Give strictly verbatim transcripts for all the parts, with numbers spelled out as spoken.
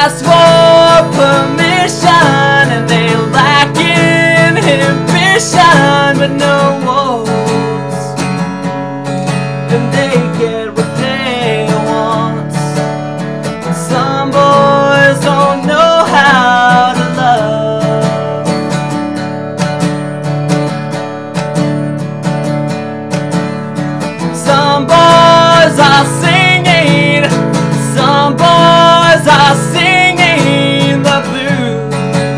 ask for permission, and they lack inhibition, but no wolves, and they get what they want. Some boys don't know how to love. Some boys are singing, some boys are singing the blues.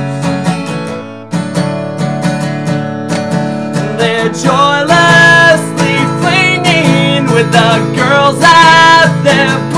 They're joylessly flinging with the girls at their